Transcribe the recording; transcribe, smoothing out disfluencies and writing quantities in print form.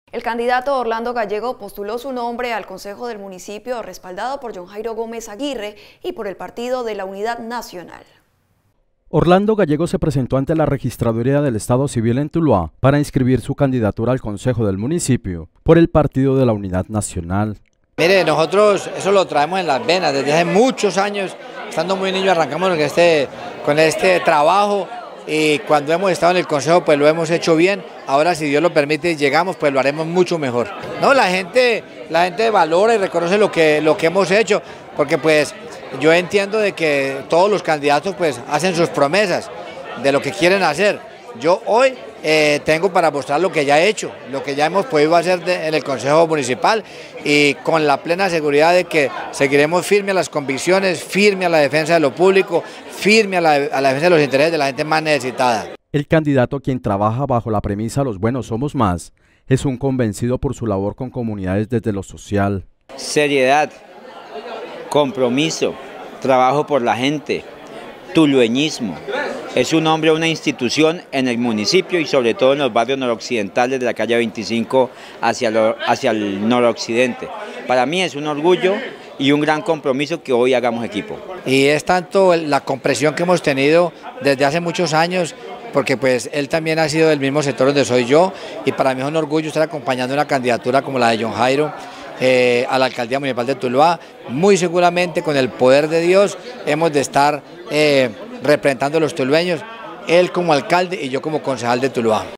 El candidato Orlando Gallego postuló su nombre al Consejo del Municipio, respaldado por John Jairo Gómez Aguirre y por el Partido de la Unidad Nacional. Orlando Gallego se presentó ante la Registraduría del Estado Civil en Tuluá para inscribir su candidatura al Consejo del Municipio por el Partido de la Unidad Nacional. Mire, nosotros eso lo traemos en las venas, desde hace muchos años, estando muy niños arrancamos con este trabajo y cuando hemos estado en el Consejo pues lo hemos hecho bien, ahora si Dios lo permite y llegamos pues lo haremos mucho mejor. No, la gente valora y reconoce lo que hemos hecho, porque pues yo entiendo de que todos los candidatos pues hacen sus promesas de lo que quieren hacer. Yo hoy tengo para mostrar lo que ya he hecho, lo que ya hemos podido hacer en el Consejo Municipal y con la plena seguridad de que seguiremos firmes a las convicciones, firme a la defensa de lo público, firme a la defensa de los intereses de la gente más necesitada. El candidato, quien trabaja bajo la premisa "los buenos somos más", es un convencido por su labor con comunidades desde lo social. Seriedad, compromiso, trabajo por la gente, tulueñismo. Es un hombre, una institución en el municipio y sobre todo en los barrios noroccidentales de la calle 25 hacia el noroccidente. Para mí es un orgullo y un gran compromiso que hoy hagamos equipo. Y es tanto la comprensión que hemos tenido desde hace muchos años, porque pues él también ha sido del mismo sector donde soy yo, y para mí es un orgullo estar acompañando una candidatura como la de John Jairo a la alcaldía municipal de Tuluá. Muy seguramente con el poder de Dios hemos de estar representando a los tulueños, él como alcalde y yo como concejal de Tuluá.